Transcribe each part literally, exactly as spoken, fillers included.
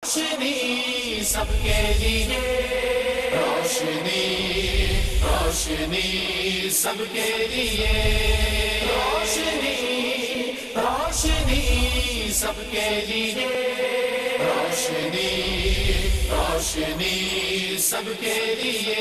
रोशनी सबके लिए, रोशनी रोशनी सबके लिए, रोशनी रोशनी सबके लिए, रोशनी रोशनी सबके लिए।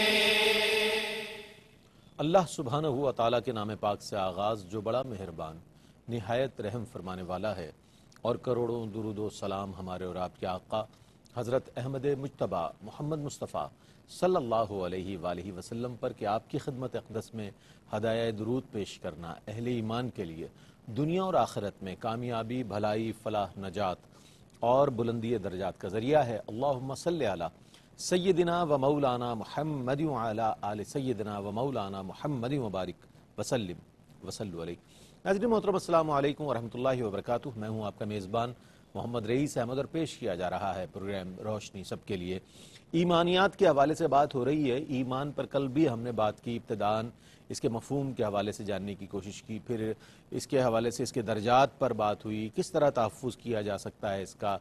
अल्लाह सुब्हानहू व तआला के नाम पाक से आगाज़ जो बड़ा मेहरबान निहायत रहम फरमाने वाला है, और करोड़ों दुरूद व सलाम हमारे और आपके आका हज़रत अहमद मुज्तबा मोहम्मद मुस्तफ़ा सल्लल्लाहु अलैहि वालैहि वसल्लम पर कि आपकी खिदमत अक़दस में हदाया दुरूद पेश करना अहले ईमान के लिए दुनिया और आखिरत में कामयाबी, भलाई, फलाह, नजात और बुलंदी दर्जात का ज़रिया है। अल्लाहुम्मा सल्लि अला सय्यदिना व मौलाना मुहम्मद व अला आले सय्यदिना व मौलाना मुहम्मद व बारिक वसल्लिम वसल्लु अलैहि। नाज़रीन मोहतरम, अस्सलामु अलैकुम व रहमतुल्लाहि व बरकातुहू। मैं हूँ आपका मेज़बान मोहम्मद रईस अहमद और पेश किया जा रहा है प्रोग्राम रोशनी सब के लिए। ईमानियात के हवाले से बात हो रही है। ईमान पर कल भी हमने बात की, इब्तिदान इसके मफ़हूम के हवाले से जानने की कोशिश की, फिर इसके हवाले से इसके दर्जात पर बात हुई, किस तरह तहफ़्फ़ुज़ किया जा सकता है इसका,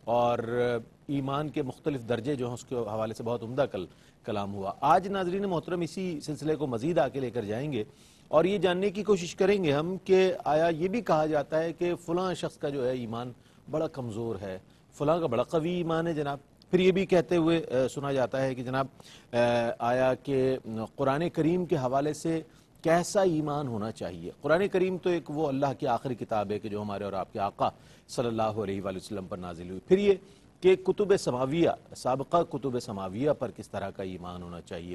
और ईमान के मुख्तलिफ़ दर्जे जो हैं उसके हवाले से बहुत उम्दा कल कलाम हुआ। आज नाज़रीन मोहतरम इसी सिलसिले को मज़ीद आगे लेकर जाएंगे और ये जानने की कोशिश करेंगे हम कि आया ये भी कहा जाता है कि फ़लाँ शख्स का जो है ईमान बड़ा कमज़ोर है, फ़लाँ का बड़ा कवी ईमान है जनाब। फिर ये भी कहते हुए आ, सुना जाता है कि जनाब आ, आया कि कुरान करीम के हवाले से कैसा ईमान होना चाहिए। कुरान करीम तो एक वो अल्लाह की आखिरी किताब है कि जो हमारे और आपके आका सल्लल्लाहु अलैहि वसल्लम पर नाजिल हुई। फिर ये कि कुतुब समाविया, साबिक़ा कुतुब समाविया पर किस तरह का ईमान होना चाहिए,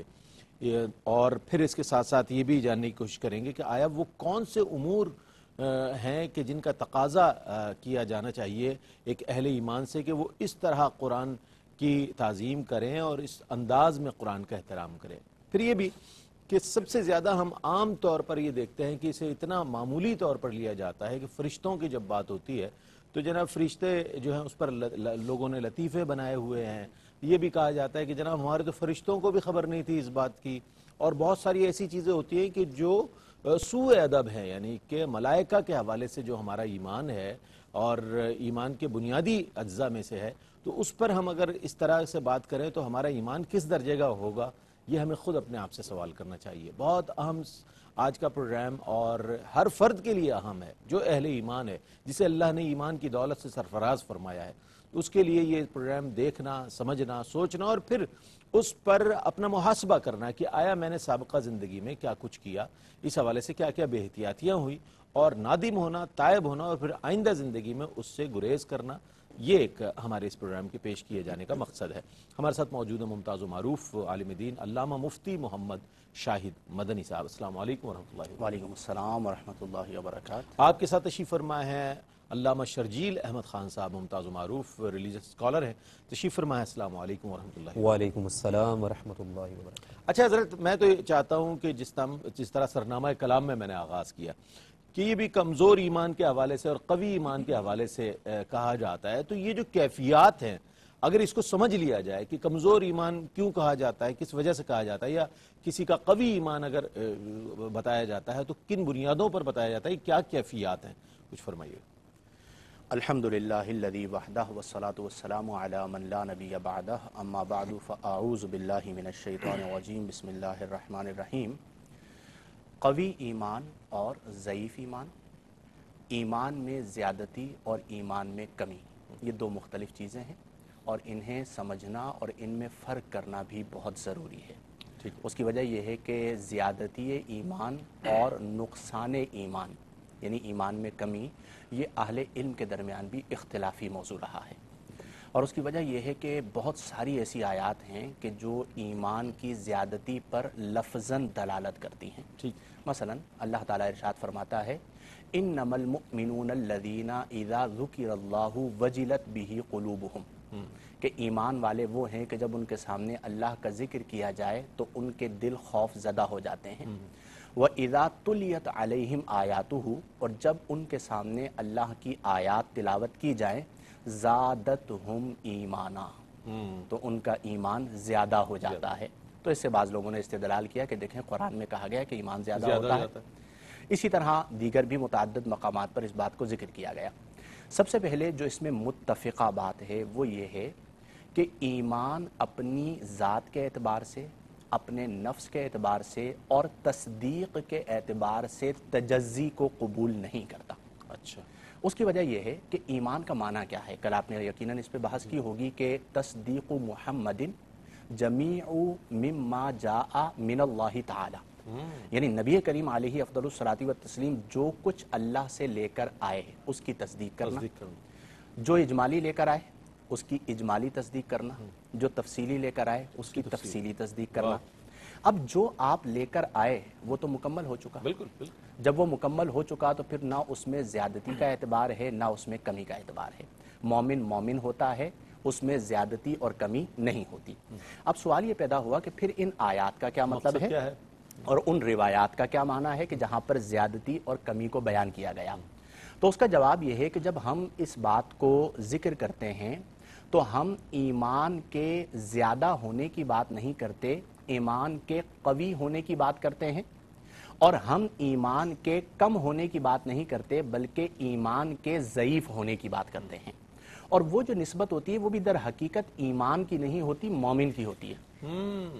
और फिर इसके साथ साथ ये भी जानने की कोशिश करेंगे कि आया वो कौन से उमूर हैं कि जिनका तकाज़ा किया जाना चाहिए एक अहले ईमान से कि वो इस तरह कुरान की ताज़ीम करें और इस अंदाज़ में कुरान का एहतराम करें। फिर ये भी कि सबसे ज़्यादा हम आम तौर पर ये देखते हैं कि इसे इतना मामूली तौर पर लिया जाता है कि फ़रिश्तों की जब बात होती है तो जनाब फ़रिश्ते जो हैं उस पर ल, ल, लोगों ने लतीफ़े बनाए हुए हैं। ये भी कहा जाता है कि जनाब हमारे तो फ़रिश्तों को भी खबर नहीं थी इस बात की, और बहुत सारी ऐसी चीज़ें होती हैं कि जो सूए अदब है, यानी कि मलाइका के हवाले से जो हमारा ईमान है और ईमान के बुनियादी अज्जा में से है, तो उस पर हम अगर इस तरह से बात करें तो हमारा ईमान किस दर्जे का होगा, ये हमें ख़ुद अपने आप से सवाल करना चाहिए। बहुत अहम आज का प्रोग्राम और हर फ़र्द के लिए अहम है जो अहले ईमान है, जिसे अल्लाह ने ईमान की दौलत से सरफराज फरमाया है। उसके लिए ये प्रोग्राम देखना, समझना, सोचना और फिर उस पर अपना मुहासबा करना कि आया मैंने साबिक़ा ज़िंदगी में क्या कुछ किया, इस हवाले से क्या क्या बेहतियातियाँ हुई, और नादिम होना, तायब होना और फिर आइंदा ज़िंदगी में उससे गुरेज करना, ये एक हमारे इस प्रोग्राम के पेश किए जाने का मकसद है। हमारे साथ मौजूद है मुमताज़ व मारूफ आलिम दीन अल्लामा मुफ्ती मोहम्मद शाहिद मदनी साहब। अस्सलाम वालेकुम व रहमतुल्लाहि व बरकातुहू। वालेकुम अस्सलाम व रहमतुल्लाहि व बरकातुहू। आपके साथ तशरीफ़ फरमा है अल्लामा शर्जील अहमद ख़ान साहब, मुमताज़ व मारूफ रिलीजियस स्कॉलर हैं। तशरीफ़ फरमा है। अस्सलाम वालेकुम व रहमतुल्लाहि। वालेकुम अस्सलाम व रहमतुल्लाहि व बरकातुहू। अच्छा हज़रत, मैं तो ये चाहता हूँ कि जिस तरह जिस तरह सरनामा कलाम में मैंने आगाज़ किया कि ये भी कमज़ोर ईमान के हवाले से और कवी ईमान के हवाले से कहा जाता है, तो ये जो कैफियत हैं अगर इसको समझ लिया जाए कि कमज़ोर ईमान क्यों कहा जाता है, किस वजह से कहा जाता है, या किसी का कवी ईमान अगर बताया जाता है तो किन बुनियादों पर बताया जाता है, क्या कैफियत हैं, कुछ फरमाइए। अल्हम्दुलिल्लाहिल्लज़ी वहदहु वस्सलातु वस्सलामु अला मन ला नबिय्य बअदहु, अम्मा बअदु फ़अऊज़ु बिल्लाहि मिनश शैतानिर रजीम, बिस्मिल्लाहिर रहमानिर रहीम। कवी ईमान और ज़ईफ़ ईमान, ईमान में ज़्यादती और ईमान में कमी, ये दो मुख्तलिफ़ चीज़ें हैं और इन्हें समझना और इनमें फ़र्क करना भी बहुत ज़रूरी है। ठीक, उसकी वजह यह है कि ज़्यादती ईमान और नुक़सान ईमान यानी ईमान में कमी, ये अहले इल्म के दरमियान भी इख्तिलाफ़ी मौजू रहा है। और उसकी वजह यह है कि बहुत सारी ऐसी आयात हैं कि जो ईमान की ज़्यादती पर लफ्ज़न दलालत करती हैं। ठीक, मसलन अल्लाह ताला इरशाद फरमाता है, इन्नमल मुअमिनून अल्लज़ीना इज़ा ज़ुकिरल्लाहु वजिलत बिही क़ुलूबुहुम, कि ईमान वाले वो हैं कि जब उनके सामने अल्लाह का जिक्र किया जाए तो उनके दिल खौफ ज़दा हो जाते हैं। व इज़ा तुलियत अलैहिम आयातुहु, और जब उनके सामने अल्लाह की आयात तिलावत की जाए, ज़ादतहुम ईमाना, तो उनका ईमान ज़्यादा हो जाता है। तो इससे बाज़ लोगों ने इस्तेदलाल किया कि देखें कुरान में कहा गया है कि ईमान ज़्यादा होता है। इसी तरह दीगर भी मुतअद्दिद मकामात पर इस बात को जिक्र किया गया। سب سے پہلے جو اس میں متفقہ بات ہے وہ یہ ہے کہ ایمان اپنی ذات کے اعتبار سے، اپنے نفس کے اعتبار سے اور تصدیق کے اعتبار سے تجزی کو قبول نہیں کرتا۔ اچھا، اس کی وجہ یہ ہے کہ ایمان کا معنی کیا ہے، کل آپ نے یقیناً اس پہ بحث کی ہوگی کہ تصدیق محمد جمیع مما جاء من اللہ تعالی، یعنی نبی کریم علیہ افضل الصلاۃ والتسلیم جو کچھ اللہ سے لے کر آئے اس کی تصدیق کرنا، تصدیق کرنا، جو اجمالی لے کر آئے اس کی اجمالی تصدیق کرنا، جو تفصیلی لے کر آئے اس کی تفصیلی تصدیق کرنا۔ اب جو آپ لے کر آئے وہ تو مکمل ہو چکا، بالکل بالکل، جب وہ مکمل ہو چکا تو پھر نہ اس میں زیادتی کا اعتبار ہے نہ اس میں کمی کا اعتبار ہے۔ مومن مومن ہوتا ہے، اس میں زیادتی اور کمی نہیں ہوتی۔ اب سوال یہ پیدا ہوا کہ پھر ان آیات کا کیا مطلب ہے کیا ہے اور ان روایات کا کیا معنی ہے کہ جہاں پر زیادتی اور کمی کو بیان کیا گیا؟ تو اس کا جواب یہ ہے کہ جب ہم اس بات کو ذکر کرتے ہیں تو ہم ایمان کے زیادہ ہونے کی بات نہیں کرتے، ایمان کے قوی ہونے کی بات کرتے ہیں، اور ہم ایمان کے کم ہونے کی بات نہیں کرتے بلکہ ایمان کے ضعیف ہونے کی بات کرتے ہیں۔ اور وہ جو نسبت ہوتی ہے وہ بھی در حقیقت ایمان کی نہیں ہوتی، مومن کی ہوتی ہے۔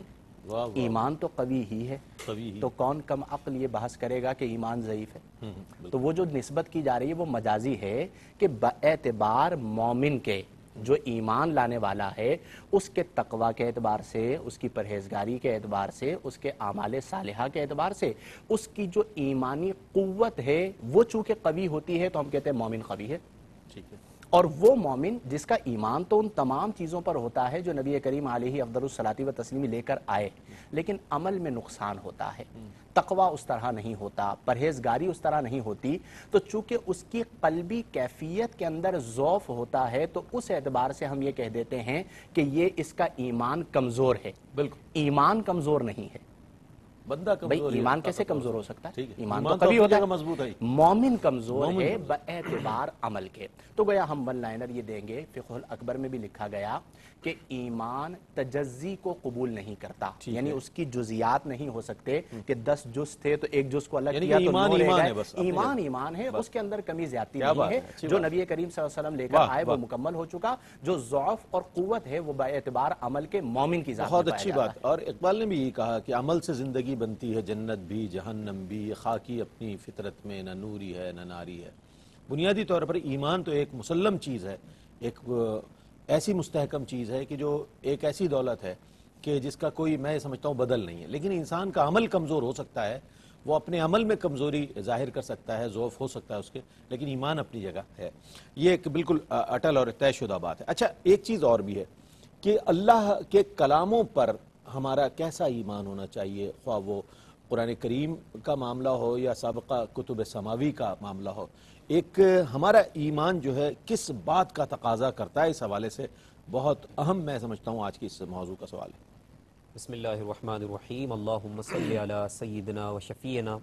ایمان تو قوی ہی ہے، تو کون کم عقل یہ بحث کرے گا کہ ایمان ضعیف ہے؟ تو وہ جو نسبت کی جا رہی ہے وہ مجازی ہے کہ باعتبار مومن کے، جو ایمان لانے والا ہے، اس کے تقوی کے اعتبار سے، اس کی پرہیزگاری کے اعتبار سے، اس کے اعمال صالحہ کے اعتبار سے، اس کی جو ایمانی قوت ہے وہ چونکہ قوی ہوتی ہے تو ہم کہتے ہیں مومن قوی ہے۔ ٹھیک ہے، اور وہ مومن جس کا ایمان تو ان تمام چیزوں پر ہوتا ہے جو نبی کریم علیہ افضل الصلاۃ والتسلیم لے کر آئے، لیکن عمل میں نقصان ہوتا ہے، تقوی اس طرح نہیں ہوتا، پرہیزگاری اس طرح نہیں ہوتی، تو چونکہ اس کی قلبی کیفیت کے اندر ضعف ہوتا ہے تو اس اعتبار سے ہم یہ کہہ دیتے ہیں کہ یہ اس کا ایمان کمزور ہے۔ بالکل، ایمان کمزور نہیں ہے۔ بندہ بھئی کمزور ہے، ایمان کیسے کمزور ہو سکتا ہے؟ ٹھیک ہے، ایمان تو ایمان تو کبھی اپنی ہوتا جگہ ہے، مضبوط ہے۔ مومن کمزور مومن ہے کمزور۔ باعتبار عمل کے۔ تو گویا ہم ون لائنر یہ دیں گے، فقہ الاکبر میں بھی لکھا گیا کہ ایمان تجزی کو قبول نہیں کرتا، یعنی اس کی جزیات نہیں ہو سکتے کہ دس جز تھے تو ایک جز کو الگ یعنی کیا کہ تو ایمان نو رہ ایمان گئے۔ ہے بس، اپنی ایمان جگہ۔ ایمان ہے، اس کے اندر کمی زیادتی کیا نہیں بات ہے، ہے، اچھی جو بات نبی کریم صلی اللہ علیہ وسلم لے کر واہ، آئے وہ واہ۔ مکمل ہو چکا، جو ضعف اور قوت ہے وہ باعتبار عمل کے مومن کی ذات میں بہت پایا اچھی جاتا بات۔ اور اقبال نے بھی یہ کہا کہ عمل سے زندگی بنتی ہے، جنت بھی جہنم بھی، خاکی اپنی فطرت میں نہ نوری ہے نہ ناری ہے۔ بنیادی طور پر ایمان تو ایک مسلم چیز ہے، ایک ایسی مستحکم چیز ہے کہ جو ایک ایسی دولت ہے کہ جس کا کوئی، میں سمجھتا ہوں، بدل نہیں ہے۔ لیکن انسان کا عمل کمزور ہو سکتا ہے، وہ اپنے عمل میں کمزوری ظاہر کر سکتا ہے، ضعف ہو سکتا ہے اس کے، لیکن ایمان اپنی جگہ ہے۔ یہ ایک بالکل اٹل اور طے شدہ بات ہے۔ اچھا، ایک چیز اور بھی ہے کہ اللہ کے کلاموں پر ہمارا کیسا ایمان ہونا چاہیے، خواہ وہ قرآن کریم کا معاملہ ہو یا سابقہ کتب سماوی کا معاملہ ہو۔ ایک ہمارا ایمان جو ہے کس بات کا تقاضا کرتا ہے، اس حوالے سے بہت اہم میں سمجھتا ہوں آج کی اس موضوع کا سوال ہے۔ بسم اللہ الرحمن الرحیم، اللہم صلی علی سیدنا و شفیعنا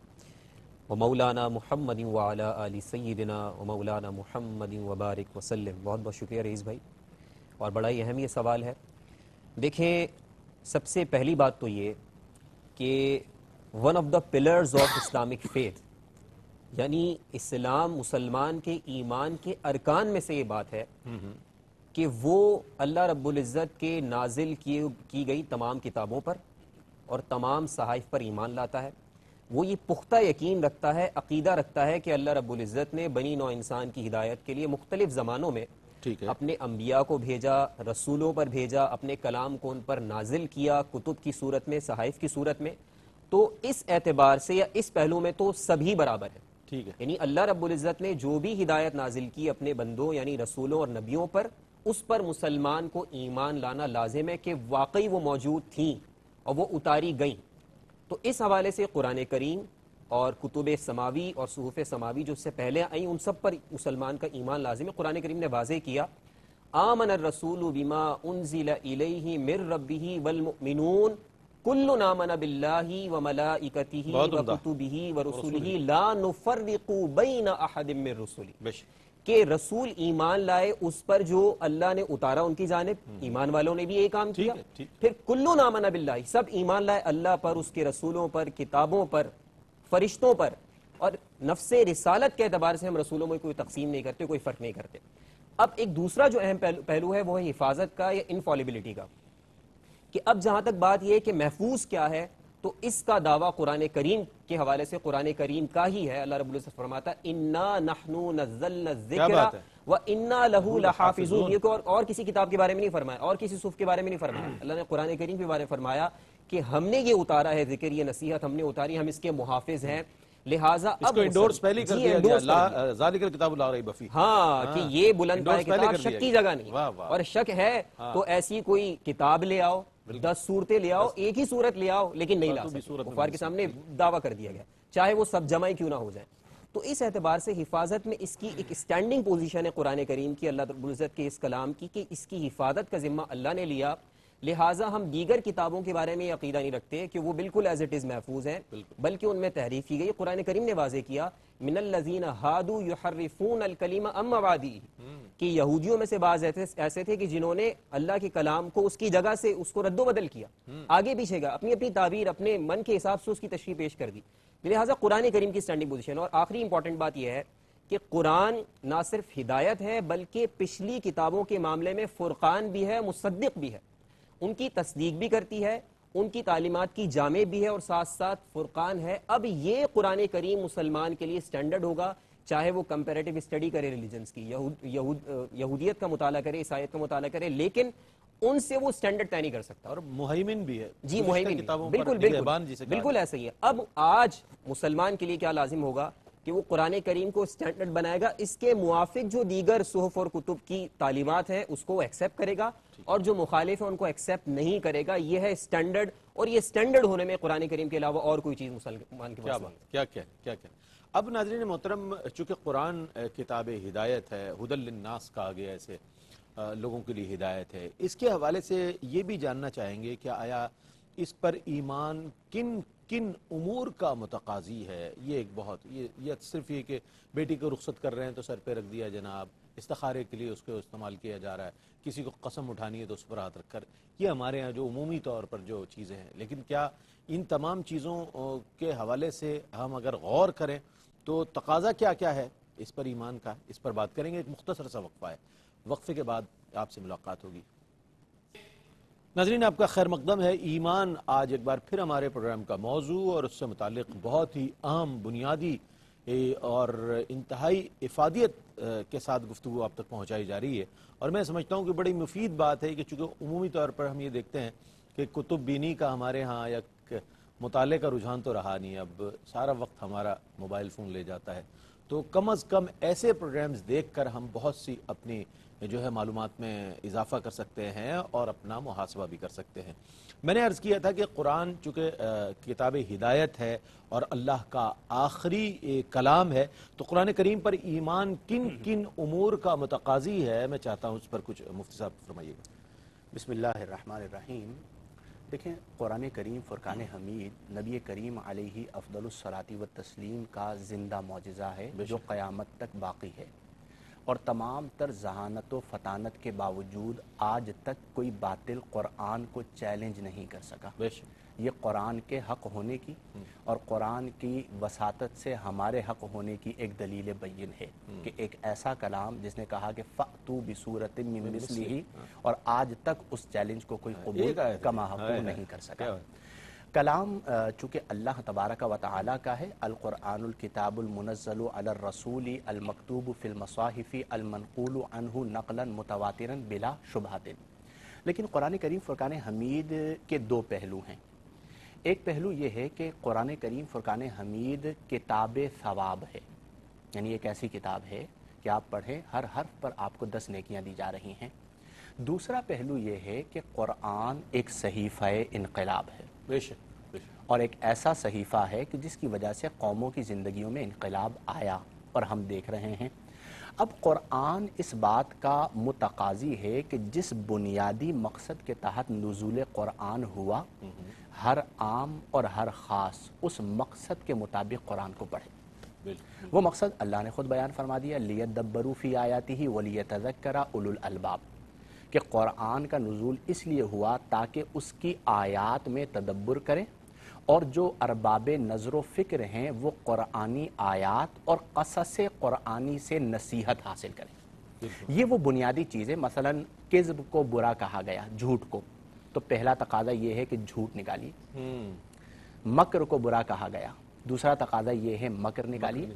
و مولانا محمد وعلی آل سیدنا و مولانا محمد وبارک وسلم۔ بہت بہت شکریہ رئیس بھائی، اور بڑا ہی اہم یہ سوال ہے۔ دیکھیں، سب سے پہلی بات تو یہ کہ one of the pillars of Islamic faith, یعنی اسلام مسلمان کے ایمان کے ارکان میں سے یہ بات ہے کہ وہ اللہ رب العزت کے نازل کی کی گئی تمام کتابوں پر اور تمام صحائف پر ایمان لاتا ہے۔ وہ یہ پختہ یقین رکھتا ہے، عقیدہ رکھتا ہے کہ اللہ رب العزت نے بنی نوع انسان کی ہدایت کے لیے مختلف زمانوں میں ٹھیک ہے، اپنے انبیاء کو بھیجا، رسولوں پر بھیجا، اپنے کلام کو ان پر نازل کیا، کتب کی صورت میں، صحائف کی صورت میں۔ تو اس اعتبار سے یا اس پہلو میں تو سبھی برابر ہیں۔ ٹھیک ہے، یعنی اللہ رب العزت نے جو بھی ہدایت نازل کی اپنے بندوں یعنی رسولوں اور نبیوں پر، اس پر مسلمان کو ایمان لانا لازم ہے کہ واقعی وہ موجود تھیں اور وہ اتاری گئیں۔ تو اس حوالے سے قرآن کریم اور کتب سماوی اور صحف سماوی جو اس سے پہلے آئیں ان سب پر مسلمان کا ایمان لازم ہے۔ قرآن کریم نے واضح کیا، آمن الرسول بما انزل الیہ من ربہ والمؤمنون کل آمن باللہ وملائکتہ وکتبہ ورسلہ لا نفرق بین احد من رسلہ، کہ رسول ایمان لائے اس پر جو اللہ نے اتارا ان کی جانب، ایمان والوں نے بھی یہ کام کیا۔ پھر کل آمن باللہ، سب ایمان لائے اللہ پر، اس کے رسولوں پر، کتابوں پر، فرشتوں پر، اور نفس رسالت کے اعتبار سے ہم رسولوں میں کوئی تقسیم نہیں کرتے, کوئی فرق نہیں کرتے. اب ایک دوسرا جو اہم پہلو ہے وہ ہے حفاظت کا یا انفالبلٹی کا, کہ اب جہاں تک بات یہ ہے کہ محفوظ کیا ہے, تو اس کا دعویٰ قرآن کریم کے حوالے سے قرآن کریم کا ہی ہے. اللہ رب العزت فرماتا ہے انا نحن نزلنا الذکر وانا لہ لحافظون. یہ اور, اور کسی کتاب کے بارے میں نہیں فرمایا, اور کسی صحف کے بارے میں نہیں فرمایا. اللہ نے قرآن کریم کے بارے میں فرمایا کہ ہم نے یہ اتارا ہے ذکر, یہ نصیحت ہم نے اتاری, ہم اس کے محافظ ہیں. لہٰذا اب انڈورس پہلے کر دیا گیا, ذالک الکتاب لا ریب فیہ, ہاں کہ یہ بلند پائے کتاب شک کی جگہ نہیں, اور شک ہے تو ایسی کوئی کتاب لے آؤ, دس صورتیں لے آؤ, ایک ہی صورت لے آؤ, لیکن نہیں لا سکتے. کفار کے سامنے دعویٰ کر دیا گیا, چاہے وہ سب جمع کیوں نہ ہو جائیں. تو اس اعتبار سے حفاظت میں اس کی ایک اسٹینڈنگ پوزیشن ہے قرآن کریم کی, اللہ رب العزت کے اس کلام کی, کہ اس کی حفاظت کا ذمہ اللہ نے لیا. لہٰذا ہم دیگر کتابوں کے بارے میں یہ عقیدہ نہیں رکھتے کہ وہ بالکل ایز اٹ از محفوظ ہیں, بلکہ ان میں تحریف کی گئی. قرآن کریم نے واضح کیا من الذین ہادوا یحرفون الکلم عن مواضعہ, کہ یہودیوں میں سے بعض ایسے تھے کہ جنہوں نے اللہ کے کلام کو اس کی جگہ سے اس کو رد و بدل کیا, آگے پیچھے گا, اپنی اپنی تعبیر اپنے من کے حساب سے اس کی تشریح پیش کر دی. لہٰذا قرآن کریم کی اسٹینڈنگ پوزیشن. اور آخری امپورٹنٹ بات یہ ہے کہ قرآن نہ صرف ہدایت ہے بلکہ پچھلی کتابوں کے معاملے میں فرقان بھی ہے, مصدق بھی ہے, ان کی تصدیق بھی کرتی ہے, ان کی تعلیمات کی جامع بھی ہے, اور ساتھ ساتھ فرقان ہے. اب یہ قرآن کریم مسلمان کے لیے سٹینڈرڈ ہوگا, چاہے وہ کمپیریٹیو اسٹڈی کرے ریلیجنز کی, یہود, یہود, یہودیت کا مطالعہ کرے, عیسائیت کا مطالعہ کرے, لیکن ان سے وہ سٹینڈرڈ طے نہیں کر سکتا. اور مہیمن بھی ہے, جی مہیمن, بالکل بالکل بالکل ایسا ہی ہے. اب آج مسلمان کے لیے کیا لازم ہوگا کہ وہ قرآن کریم کو سٹینڈرڈ بنائے گا, اس کے موافق جو دیگر صحف اور کتب کی تعلیمات ہیں اس کو ایکسیپٹ کرے گا, اور جو مخالف ہیں ان کو ایکسیپٹ نہیں کرے گا. یہ ہے سٹینڈرڈ, اور یہ سٹینڈرڈ ہونے میں قرآن کریم کے علاوہ اور کوئی چیز مسلمان کے پاس نہیں. کیا کیا کیا کیا اب ناظرین محترم, چونکہ قرآن کتاب ہدایت ہے, ہدی للناس کہا گیا, ایسے لوگوں کے لیے ہدایت ہے, اس کے حوالے سے یہ بھی جاننا چاہیں گے کہ آیا اس پر ایمان کن کن امور کا متقاضی ہے. یہ ایک بہت, یہ یہ صرف یہ کہ بیٹی کو رخصت کر رہے ہیں تو سر پہ رکھ دیا جناب, استخارے کے لیے اس کو استعمال کیا جا رہا ہے, کسی کو قسم اٹھانی ہے تو اس پر ہاتھ رکھ کر, یہ ہمارے ہاں جو عمومی طور پر جو چیزیں ہیں. لیکن کیا ان تمام چیزوں کے حوالے سے ہم اگر غور کریں تو تقاضا کیا کیا ہے اس پر ایمان کا, اس پر بات کریں گے. ایک مختصر سا وقفہ ہے, وقفے کے بعد آپ سے ملاقات ہوگی. ناظرین آپ کا خیر مقدم ہے. ایمان آج ایک بار پھر ہمارے پروگرام کا موضوع, اور اس سے متعلق بہت ہی اہم, بنیادی اور انتہائی افادیت کے ساتھ گفتگو آپ تک پہنچائی جا رہی ہے. اور میں سمجھتا ہوں کہ بڑی مفید بات ہے کہ چونکہ عمومی طور پر ہم یہ دیکھتے ہیں کہ کتب بینی کا ہمارے ہاں یا مطالعے کا رجحان تو رہا نہیں, اب سارا وقت ہمارا موبائل فون لے جاتا ہے, تو کم از کم ایسے پروگرامز دیکھ کر ہم بہت سی اپنی جو ہے معلومات میں اضافہ کر سکتے ہیں اور اپنا محاسبہ بھی کر سکتے ہیں. میں نے عرض کیا تھا کہ قرآن چونکہ کتاب ہدایت ہے اور اللہ کا آخری کلام ہے, تو قرآن کریم پر ایمان کن کن امور کا متقاضی ہے, میں چاہتا ہوں اس پر کچھ مفتی صاحب فرمائیے گا. بسم اللہ الرحمن الرحیم. دیکھیں, قرآن کریم فرقان حمید نبی کریم علیہ افضل الصلاۃ والتسلیم کا زندہ معجزہ ہے جو قیامت تک باقی ہے, اور تمام تر ذہانت و فطانت کے باوجود آج تک کوئی باطل قرآن کو چیلنج نہیں کر سکا. یہ قرآن کے حق ہونے کی اور قرآن کی وساطت سے ہمارے حق ہونے کی ایک دلیل بین ہے کہ ایک ایسا کلام جس نے کہا کہ فَأْتُوا بِسُورَةٍ مِّن مِثْلِهِ, اور آج تک اس چیلنج کو کوئی قبول کما حقوق نہیں کر سکا. کلام چونکہ اللہ تبارک و تعالی کا ہے, القرآن الکتاب المنزل علی الرسول المکتوب فی المصاحف المنقول عنہ نقلا متواترا بلا شبہۃ. لیکن قرآن کریم فرقان حمید کے دو پہلو ہیں. ایک پہلو یہ ہے کہ قرآن کریم فرقان حمید کتاب ثواب ہے, یعنی ایک ایسی کتاب ہے کہ آپ پڑھیں ہر حرف پر آپ کو دس نیکیاں دی جا رہی ہیں. دوسرا پہلو یہ ہے کہ قرآن ایک صحیفہ انقلاب ہے, بے شک, اور ایک ایسا صحیفہ ہے کہ جس کی وجہ سے قوموں کی زندگیوں میں انقلاب آیا اور ہم دیکھ رہے ہیں. اب قرآن اس بات کا متقاضی ہے کہ جس بنیادی مقصد کے تحت نزول قرآن ہوا, ہر عام اور ہر خاص اس مقصد کے مطابق قرآن کو پڑھے. وہ مقصد اللہ نے خود بیان فرما دیا, لیدبروا فی آیاتہ ولیتذکر اولو الالباب, کہ قرآن کا نزول اس لیے ہوا تاکہ اس کی آیات میں تدبر کریں اور جو ارباب نظر و فکر ہیں وہ قرآنی آیات اور قصص قرآنی سے نصیحت حاصل کریں۔ یہ وہ بنیادی چیزیں، مثلا کذب کو برا کہا گیا، جھوٹ کو، تو پہلا تقاضا یہ ہے کہ جھوٹ نکالیے۔ مکر کو برا کہا گیا، دوسرا تقاضا یہ ہے مکر نکالیے۔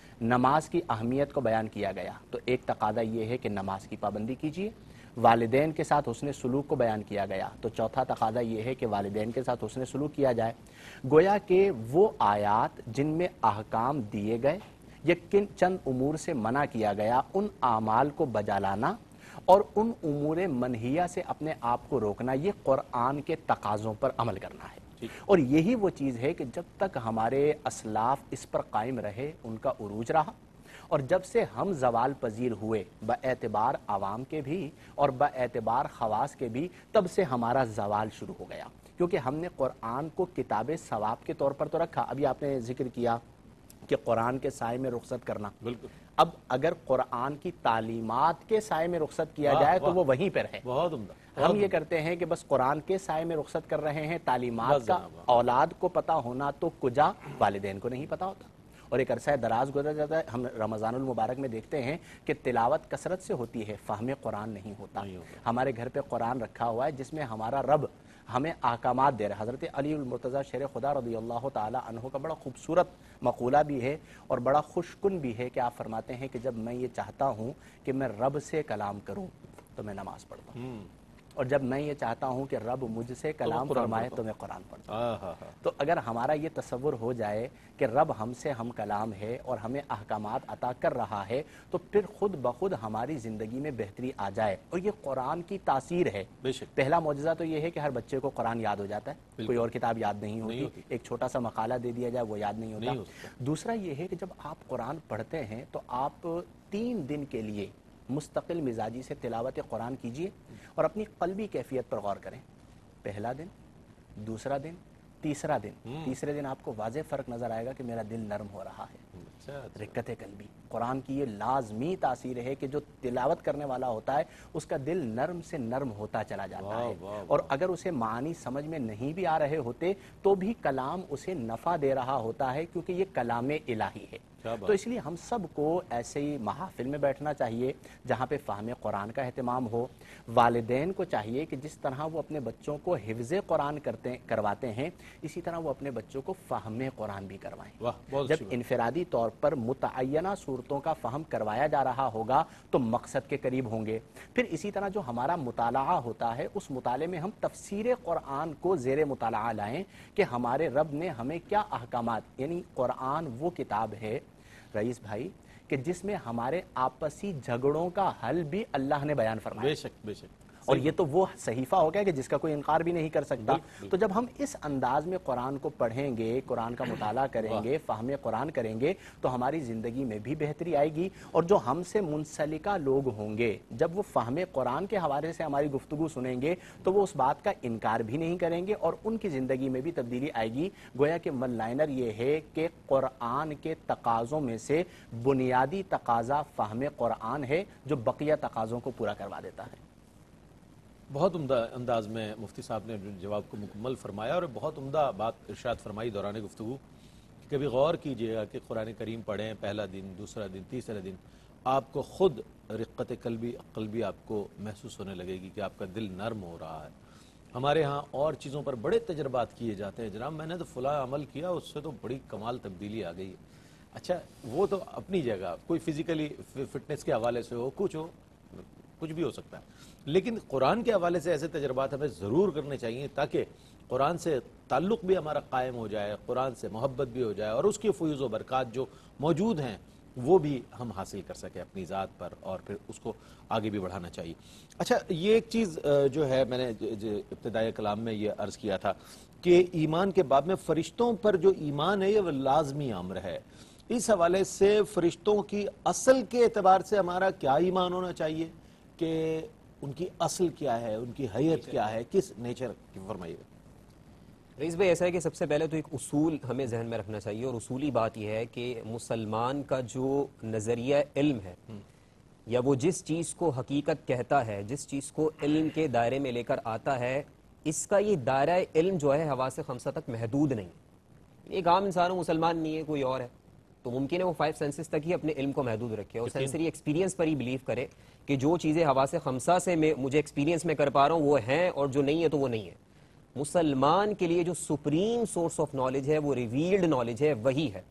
نماز کی اہمیت کو بیان کیا گیا تو ایک تقاضا یہ ہے کہ نماز کی پابندی کیجیے۔ والدین کے ساتھ حسن سلوک کو بیان کیا گیا تو چوتھا تقاضا یہ ہے کہ والدین کے ساتھ حسن سلوک کیا جائے۔ گویا کہ وہ آیات جن میں احکام دیے گئے یا کن چند امور سے منع کیا گیا، ان اعمال کو بجا لانا اور ان امور منہیہ سے اپنے آپ کو روکنا، یہ قرآن کے تقاضوں پر عمل کرنا ہے۔ اور یہی وہ چیز ہے کہ جب تک ہمارے اسلاف اس پر قائم رہے، ان کا عروج رہا، اور جب سے ہم زوال پذیر ہوئے با اعتبار عوام کے بھی اور با اعتبار خواص کے بھی، تب سے ہمارا زوال شروع ہو گیا، کیونکہ ہم نے قرآن کو کتاب ثواب کے طور پر تو رکھا۔ ابھی آپ نے ذکر کیا کہ قرآن کے سائے میں رخصت کرنا، بالکل اب اگر قرآن کی تعلیمات کے سائے میں رخصت کیا جائے تو وہ وہیں پر ہے۔ بہت عمدہ۔ ہم یہ کرتے ہیں کہ بس قرآن کے سائے میں رخصت کر رہے ہیں، تعلیمات کا اولاد کو پتہ ہونا تو کجا، والدین کو نہیں پتہ ہوتا، اور ایک عرصہ دراز گزر جاتا ہے۔ ہم رمضان المبارک میں دیکھتے ہیں کہ تلاوت کثرت سے ہوتی ہے، فہم قرآن نہیں ہوتا۔ ہمارے گھر پہ قرآن رکھا ہوا ہے جس میں ہمارا رب ہمیں احکامات دے رہا ہے۔ حضرت علی المرتضیٰ شیر خدا رضی اللہ تعالی عنہ کا بڑا خوبصورت مقولہ بھی ہے اور بڑا خوش کن بھی ہے کہ آپ فرماتے ہیں کہ جب میں یہ چاہتا ہوں کہ میں رب سے کلام کروں تو میں نماز پڑھتا ہوں، اور جب میں یہ چاہتا ہوں کہ رب مجھ سے کلام فرمائے تو میں قرآن پڑھتا ہوں۔ تو اگر ہمارا یہ تصور ہو جائے کہ رب ہم سے ہم کلام ہے اور ہمیں احکامات عطا کر رہا ہے، تو پھر خود بخود ہماری زندگی میں بہتری آ جائے، اور یہ قرآن کی تاثیر ہے۔ پہلا معجزہ تو یہ ہے کہ ہر بچے کو قرآن یاد ہو جاتا ہے، کوئی اور کتاب یاد نہیں ہوتی، ایک چھوٹا سا مقالہ دے دیا جائے وہ یاد نہیں ہوتا۔ دوسرا یہ ہے کہ جب آپ قرآن پڑھتے ہیں تو آپ تین دن کے لیے مستقل مزاجی سے تلاوت قرآن کیجئے اور اپنی قلبی کیفیت پر غور کریں۔ پہلا دن، دوسرا دن، تیسرا دن، تیسرے دن آپ کو واضح فرق نظر آئے گا کہ میرا دل نرم ہو رہا ہے۔ رقت قلبی، قرآن کی یہ لازمی تاثیر ہے کہ جو تلاوت کرنے والا ہوتا ہے اس کا دل نرم سے نرم ہوتا چلا جاتا ہے، اور اگر اسے معانی سمجھ میں نہیں بھی آ رہے ہوتے تو بھی کلام اسے نفع دے رہا ہوتا ہے، کیونکہ یہ کلام الہی ہے۔ تو اس لیے ہم سب کو ایسے ہی محافل میں بیٹھنا چاہیے جہاں پہ فہم قرآن کا اہتمام ہو۔ والدین کو چاہیے کہ جس طرح وہ اپنے بچوں کو حفظ قرآن کرتے کرواتے ہیں، اسی طرح وہ اپنے بچوں کو فہم قرآن بھی کروائیں۔ جب انفرادی طور پر متعینہ صورتوں کا فہم کروایا جا رہا ہوگا تو مقصد کے قریب ہوں گے۔ پھر اسی طرح جو ہمارا مطالعہ ہوتا ہے اس مطالعے میں ہم تفسیر قرآن کو زیر مطالعہ لائیں کہ ہمارے رب نے ہمیں کیا احکامات، یعنی قرآن وہ کتاب ہے رئیس بھائی کہ جس میں ہمارے آپسی جھگڑوں کا حل بھی اللہ نے بیان فرمایا۔ بے شک بے شک، اور یہ تو وہ صحیفہ ہو گیا کہ جس کا کوئی انکار بھی نہیں کر سکتا۔ تو جب ہم اس انداز میں قرآن کو پڑھیں گے، قرآن کا مطالعہ کریں گے، فہم قرآن کریں گے تو ہماری زندگی میں بھی بہتری آئے گی، اور جو ہم سے منسلکہ لوگ ہوں گے جب وہ فہم قرآن کے حوالے سے ہماری گفتگو سنیں گے تو وہ اس بات کا انکار بھی نہیں کریں گے اور ان کی زندگی میں بھی تبدیلی آئے گی۔ گویا کہ ون لائنر یہ ہے کہ قرآن کے تقاضوں میں سے بنیادی تقاضا فہم قرآن ہے جو بقیہ تقاضوں کو پورا کروا دیتا ہے۔ بہت عمدہ انداز میں مفتی صاحب نے جواب کو مکمل فرمایا، اور بہت عمدہ بات ارشاد فرمائی دوران گفتگو کہ کبھی غور کیجئے گا کہ قرآن کریم پڑھیں، پہلا دن، دوسرا دن، تیسرا دن، آپ کو خود رقت قلبی قلبی آپ کو محسوس ہونے لگے گی کہ آپ کا دل نرم ہو رہا ہے۔ ہمارے ہاں اور چیزوں پر بڑے تجربات کیے جاتے ہیں، جناب میں نے تو فلاں عمل کیا اس سے تو بڑی کمال تبدیلی آ گئی ہے۔ اچھا وہ تو اپنی جگہ کوئی فزیکلی فٹنس کے حوالے سے ہو، کچھ ہو، کچھ بھی ہو سکتا ہے، لیکن قرآن کے حوالے سے ایسے تجربات ہمیں ضرور کرنے چاہیے تاکہ قرآن سے تعلق بھی ہمارا قائم ہو جائے، قرآن سے محبت بھی ہو جائے، اور اس کی فیوز و برکات جو موجود ہیں وہ بھی ہم حاصل کر سکیں اپنی ذات پر، اور پھر اس کو آگے بھی بڑھانا چاہیے۔ اچھا یہ ایک چیز جو ہے میں نے ابتدائی کلام میں یہ عرض کیا تھا کہ ایمان کے باب میں فرشتوں پر جو ایمان ہے یہ لازمی امر ہے، اس حوالے سے فرشتوں کی اصل کے اعتبار سے ہمارا کیا ایمان ہونا چاہیے، کہ ان کی اصل کیا ہے، ان کی حیت کیا ہے، کس نیچر کی، فرمائیے۔ رئیس بھائی ایسا ہے کہ سب سے پہلے تو ایک اصول ہمیں ذہن میں رکھنا چاہیے، اور اصولی بات یہ ہے کہ مسلمان کا جو نظریہ علم ہے یا وہ جس چیز کو حقیقت کہتا ہے، جس چیز کو علم کے دائرے میں لے کر آتا ہے، اس کا یہ دائرہ علم جو ہے حواس خمسہ تک محدود نہیں ہے. ایک عام انسان مسلمان نہیں ہے، کوئی اور ہے، تو ممکن ہے وہ فائیو سینسز تک ہی اپنے علم کو محدود رکھے اور سینسری ایکسپیرینس پر ہی بلیو کرے کہ جو چیزیں حواس خمسہ سے میں مجھے ایکسپیرینس میں کر پا رہا ہوں وہ ہیں، اور جو نہیں ہے تو وہ نہیں ہے. مسلمان کے لیے جو سپریم سورس آف نالج ہے وہ ریویلڈ نالج ہے، وہی ہے.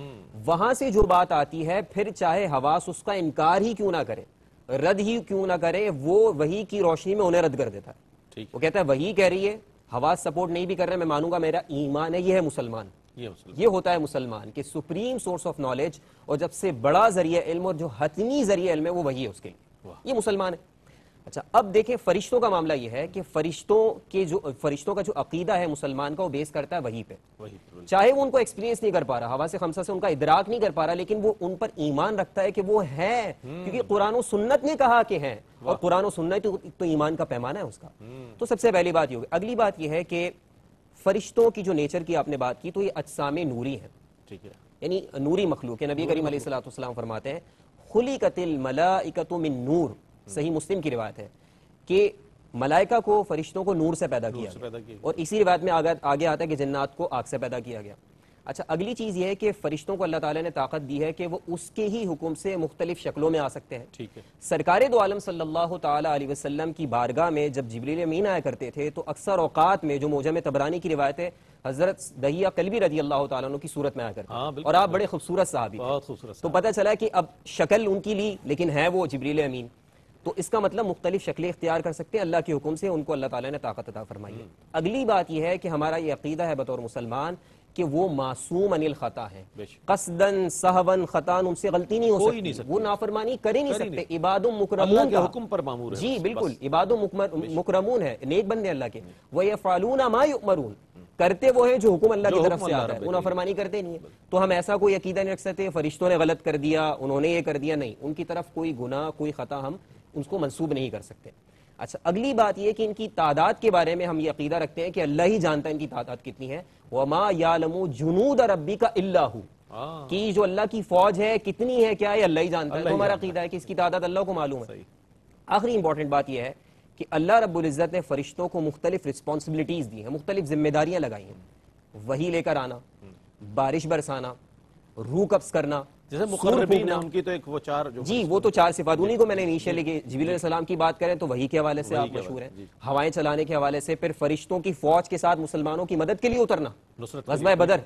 وہاں سے جو بات آتی ہے پھر چاہے حواس اس کا انکار ہی کیوں نہ کرے، رد ہی کیوں نہ کرے، وہ وحی کی روشنی میں انہیں رد کر دیتا ہے. وہ کہتا ہے وحی کہہ رہی ہے، حواس سپورٹ نہیں بھی کر رہے، میں مانوں گا، میرا ایمان ہے. یہ ہے مسلمان. یہ ہوتا ہے مسلمان کہ سپریم سورس آف نالج اور جب سے بڑا ذریعہ علم اور جو حتمی ذریعہ علم ہے وہ وہی ہے اس کے لیے. یہ مسلمان ہے. اچھا اب دیکھیں فرشتوں کا معاملہ یہ ہے کہ فرشتوں کے جو فرشتوں کا جو عقیدہ ہے مسلمان کا وہ بیس کرتا ہے وہی پہ. چاہے وہ ان کو ایکسپیرینس نہیں کر پا رہا، حواس خمسہ سے ان کا ادراک نہیں کر پا رہا، لیکن وہ ان پر ایمان رکھتا ہے کہ وہ ہے، کیونکہ قرآن و سنت نے کہا کہ ہیں، اور قرآن و سنت تو ایمان کا پیمانہ ہے اس کا. تو سب سے پہلی بات یہ ہوگی. اگلی بات یہ ہے کہ فرشتوں کی جو نیچر کی آپ نے بات کی تو یہ اجسام نوری ہیں، ٹھیک ہے، یعنی نوری مخلوق ہے. نبی کریم علیہ الصلوۃ والسلام فرماتے ہیں خلقت الملائکۃ من نور. صحیح مسلم کی روایت ہے کہ ملائکہ کو، فرشتوں کو نور سے پیدا کیا گیا، اور اسی روایت میں آگے آتا ہے کہ جنات کو آگ سے پیدا کیا گیا. اچھا اگلی چیز یہ ہے کہ فرشتوں کو اللہ تعالیٰ نے طاقت دی ہے کہ وہ اس کے ہی حکم سے مختلف شکلوں میں آ سکتے ہیں. ٹھیک ہے. سرکار دو عالم صلی اللہ تعالیٰ علیہ وسلم کی بارگاہ میں جب جبریل امین آیا کرتے تھے تو اکثر اوقات میں، جو موجم طبرانی کی روایت ہے، حضرت دہیہ کلبی رضی اللہ تعالیٰ عنہ کی صورت میں آیا کرتے ہیں، اور آپ بڑے خوبصورت صحابی تھے. تو پتہ چلا کہ اب شکل ان کی لی لیکن ہے وہ جبریل امین. تو اس کا مطلب مختلف شکلیں اختیار کر سکتے ہیں اللہ کے حکم سے، ان کو اللہ تعالیٰ نے طاقت عطا فرمائی ہے. اگلی بات یہ ہے کہ ہمارا یہ عقیدہ ہے بطور مسلمان کہ وہ معصوم عن الخطا ہے، قصدن سہون خطان ان سے غلطی نہیں ہو سکتی، وہ نافرمانی کر ہی نہیں سکتے. عباد مکرمون اللہ کے حکم پر مامور ہے. جی بالکل، عباد مکرمون ہے، نیک بندے اللہ کے. وَيَفْعَلُونَ مَا يُؤْمَرُونَ، کرتے وہ ہیں جو حکم اللہ کی طرف سے آتا ہے، وہ نافرمانی کرتے نہیں ہیں. تو ہم ایسا کوئی عقیدہ نہیں رکھ سکتے فرشتوں نے غلط کر دیا، انہوں نے یہ کر دیا، نہیں، ان کی طرف کوئی گناہ کوئی خطا ہم اس کو منسوب نہیں کر سکتے. اچھا اگلی بات یہ کہ ان کی تعداد کے بارے میں ہم یہ عقیدہ رکھتے ہیں کہ اللہ ہی جانتا ہے ان کی تعداد کتنی ہے. وَمَا يَعْلَمُ جُنُودَ رَبِّكَ إِلَّا هُوَ، کہ جو اللہ کی فوج ہے کتنی ہے کیا ہے اللہ ہی جانتا ہے. تو ہمارا عقیدہ ہے کہ اس کی تعداد اللہ کو معلوم ہے. آخری امپورٹنٹ بات یہ ہے کہ اللہ رب العزت نے فرشتوں کو مختلف رسپانسبلٹیز دی ہیں، مختلف ذمہ داریاں لگائی ہیں. وحی لے کر آنا، بارش برسانا، روح قبض کرنا، جیسے مقربین ہیں ان کی تو ایک وہ چار جو جی وہ تو چار صفات انہی کو میں نے انیشیلی کہ جبریل علیہ السلام کی بات کریں تو وحی کے حوالے سے آپ مشہور ہیں، ہوائیں چلانے کے حوالے سے، پھر فرشتوں کی فوج کے ساتھ مسلمانوں کی مدد کے لیے اترنا، غزوہ بدر،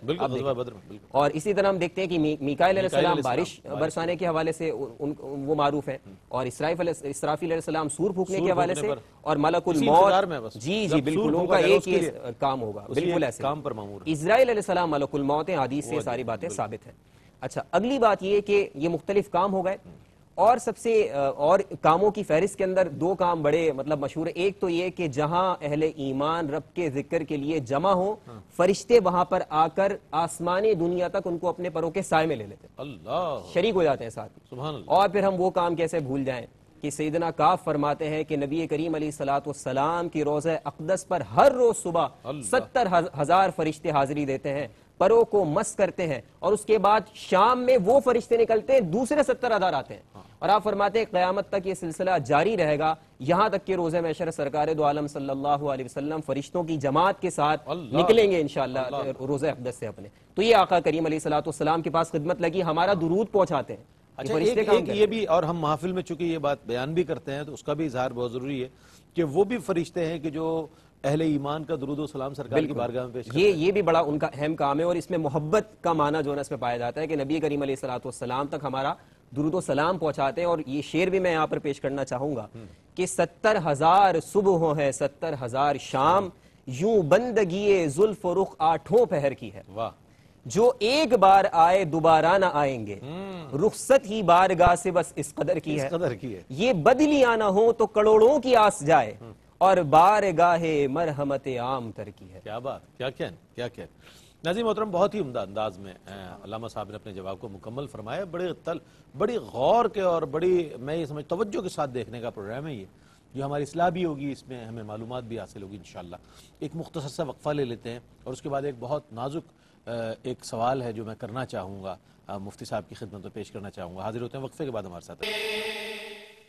اور اسی طرح ہم دیکھتے ہیں کہ میکائیل علیہ السلام بارش برسانے کے حوالے سے وہ معروف ہیں، اور اسرافیل علیہ السلام سور پھونکنے کے حوالے سے، اور ملک الموت، جی جی بالکل ان کا ایک ہی کام ہوگا، بالکل ایسے. اسرائیل علیہ السلام ملک الموت ہیں، حدیث سے ساری باتیں ثابت ہیں. اچھا اگلی بات یہ کہ یہ مختلف کام ہو گئے، اور سب سے اور کاموں کی فہرست کے اندر دو کام بڑے مطلب مشہور ہیں. ایک تو یہ کہ جہاں اہل ایمان رب کے ذکر کے لیے جمع ہو، فرشتے وہاں پر آ کر آسمانی دنیا تک ان کو اپنے پروں کے سائے میں لے لیتے ہیں، اللہ شریک ہو جاتے ہیں ساتھ. اور پھر ہم وہ کام کیسے بھول جائیں کہ سیدنا کاف فرماتے ہیں کہ نبی کریم علیہ الصلوۃ والسلام کی روضہ اقدس پر ہر روز صبح ستر ہزار فرشتے حاضری دیتے ہیں، پروں کو مس کرتے ہیں، اور اس کے بعد شام میں وہ فرشتے نکلتے ہیں، دوسرے ستر ہزار آتے ہیں. اور آپ فرماتے ہیں قیامت تک یہ سلسلہ جاری رہے گا، یہاں تک کہ روزہ محشر سرکار دو عالم صلی اللہ علیہ وسلم فرشتوں کی جماعت کے ساتھ نکلیں گے انشاءاللہ روزہ اقدس سے اپنے. تو یہ آقا کریم علیہ الصلوۃ والسلام کے پاس خدمت لگی، ہمارا درود پہنچاتے ہیں. اچھا ایک, ایک یہ بھی، اور ہم محفل میں چونکہ یہ بات بیان بھی کرتے ہیں تو اس کا بھی اظہار بہت ضروری ہے کہ وہ بھی فرشتے ہیں کہ جو اہل ایمان کا درود و سلام سرکار کی بارگاہ میں پیش کرتے ہیں. یہ یہ بھی بڑا ان کا اہم کام ہے، اور اس میں محبت کا معنی جو ہے اس میں پایا جاتا ہے کہ نبی کریم علیہ الصلوۃ والسلام تک ہمارا درود و سلام پہنچاتے ہیں. اور یہ شعر بھی میں یہاں پر پیش کرنا چاہوں گا کہ ستر ہزار صبح ہے ستر ہزار شام، یوں بندگی زلف و رخ آٹھوں پہر کی ہے. واہ، جو ایک بار آئے دوبارہ نہ آئیں گے، رخصت ہی بارگاہ سے بس اس قدر کی ہے. یہ بدلی آنا ہو تو کروڑوں کی آس جائے، اور بارگاہ مرحمت عام تر کی ہے. کیا بات، کیا کہن کیا کہن ناظرین محترم، بہت ہی عمدہ انداز میں علامہ صاحب نے اپنے جواب کو مکمل فرمایا. بڑے تل بڑی غور کے اور بڑی میں یہ سمجھ توجہ کے ساتھ دیکھنے کا پروگرام ہے یہ، جو ہماری اصلاح بھی ہوگی، اس میں ہمیں معلومات بھی حاصل ہوگی انشاءاللہ. ایک مختصر سا وقفہ لے لیتے ہیں اور اس کے بعد ایک بہت نازک ایک سوال ہے جو میں کرنا چاہوں گا، مفتی صاحب کی خدمت میں پیش کرنا چاہوں گا. حاضر ہوتے ہیں وقفے کے بعد ہمارے ساتھ.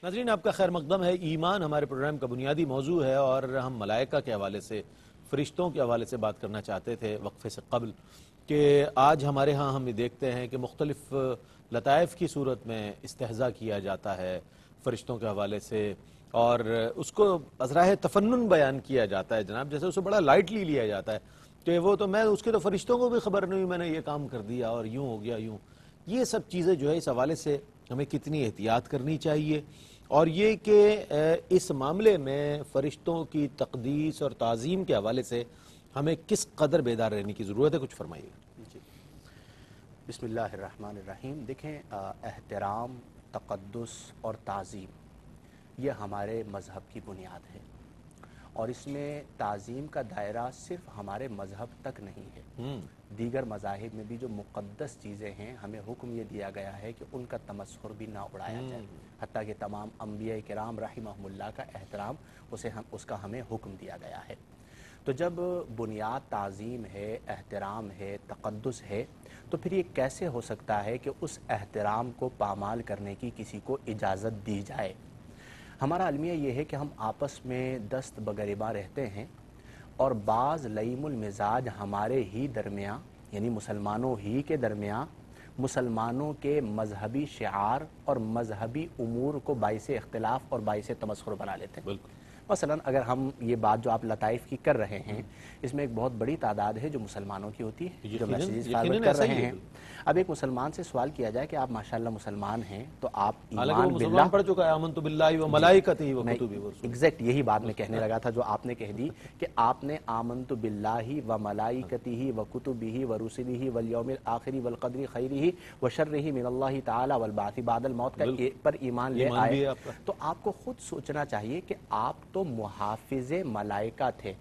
ناظرین آپ کا خیر مقدم ہے. ایمان ہمارے پروگرام کا بنیادی موضوع ہے اور ہم ملائکہ کے حوالے سے، فرشتوں کے حوالے سے بات کرنا چاہتے تھے وقفے سے قبل، کہ آج ہمارے ہاں ہم دیکھتے ہیں کہ مختلف لطائف کی صورت میں استہزاء کیا جاتا ہے فرشتوں کے حوالے سے، اور اس کو ازراہ تفنن بیان کیا جاتا ہے جناب، جیسے اسے بڑا لائٹلی لیا جاتا ہے کہ وہ تو میں اس کے تو فرشتوں کو بھی خبر نہیں، میں نے یہ کام کر دیا اور یوں ہو گیا یوں. یہ سب چیزیں جو ہے اس حوالے سے ہمیں کتنی احتیاط کرنی چاہیے، اور یہ کہ اس معاملے میں فرشتوں کی تقدیس اور تعظیم کے حوالے سے ہمیں کس قدر بیدار رہنے کی ضرورت ہے، کچھ فرمائیے. جی بسم اللہ الرحمن الرحیم. دیکھیں احترام، تقدس اور تعظیم یہ ہمارے مذہب کی بنیاد ہے، اور اس میں تعظیم کا دائرہ صرف ہمارے مذہب تک نہیں ہے، دیگر مذاہب میں بھی جو مقدس چیزیں ہیں ہمیں حکم یہ دیا گیا ہے کہ ان کا تمسخر بھی نہ اڑایا جائے، حتیٰ کہ تمام انبیاء کرام رحمہم اللہ کا احترام اسے ہم اس کا ہمیں حکم دیا گیا ہے. تو جب بنیاد تعظیم ہے، احترام ہے، تقدس ہے، تو پھر یہ کیسے ہو سکتا ہے کہ اس احترام کو پامال کرنے کی کسی کو اجازت دی جائے؟ ہمارا المیہ یہ ہے کہ ہم آپس میں دست بگریباں رہتے ہیں، اور بعض لئیم المزاج ہمارے ہی درمیان، یعنی مسلمانوں ہی کے درمیان، مسلمانوں کے مذہبی شعار اور مذہبی امور کو باعث اختلاف اور باعث تمسخر بنا لیتے ہیں. بالکل. مثلا اگر ہم یہ بات جو آپ لطائف کی کر رہے ہیں، اس میں ایک بہت بڑی تعداد ہے جو مسلمانوں کی ہوتی ہے، جو میسیجز فارورڈ کر رہے ہیں. اب ایک مسلمان سے سوال کیا جائے کہ آپ ماشاءاللہ مسلمان ہیں، تو آپ ایمان باللہ پڑھ چکا ہے، آمنت باللہ و ملائکتہ و کتبہ و رسلہ. ایگزیکٹ یہی بات میں کہنے لگا تھا جو آپ نے کہہ دی کہ آپ نے آمنت باللہ و ملائکتہ و کتبہ و رسلہ والیوم الآخر والقدر خیرہ و شرہ من اللہ تعالی والبعث بعد الموت کا پر ایمان لے آئے، تو آپ کو خود سوچنا چاہیے کہ آپ تو محافظ ملائکہ تھے،